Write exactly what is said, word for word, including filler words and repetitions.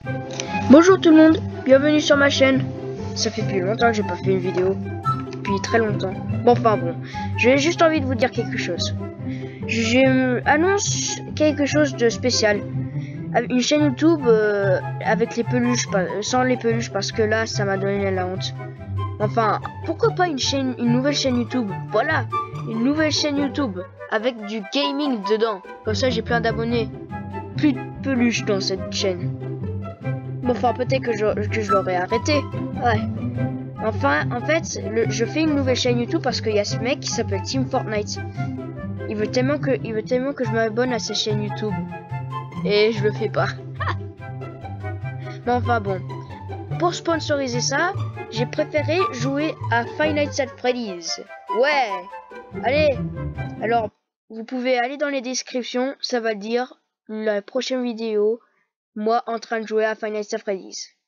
Bonjour tout le monde, bienvenue sur ma chaîne. Ça fait plus longtemps que j'ai pas fait une vidéo, depuis très longtemps. Bon enfin bon, j'ai juste envie de vous dire quelque chose. J'annonce quelque chose de spécial. Une chaîne YouTube euh, avec les peluches, sans les peluches parce que là ça m'a donné la honte. Enfin, pourquoi pas une chaîne, une nouvelle chaîne YouTube? Voilà, une nouvelle chaîne YouTube avec du gaming dedans. Comme ça j'ai plein d'abonnés. Plus de peluches dans cette chaîne. Bon, enfin, peut-être que je, que je l'aurais arrêté. Ouais. Enfin, en fait, le, je fais une nouvelle chaîne YouTube parce qu'il y a ce mec qui s'appelle Team Fortnite. Il veut tellement que, il veut tellement que je m'abonne à sa chaîne YouTube. Et je le fais pas. Mais enfin bon. Pour sponsoriser ça, j'ai préféré jouer à Five Nights at Freddy's. Ouais. Allez. Alors, vous pouvez aller dans les descriptions. Ça va dire la prochaine vidéo. Moi en train de jouer à Five Nights at Freddy's.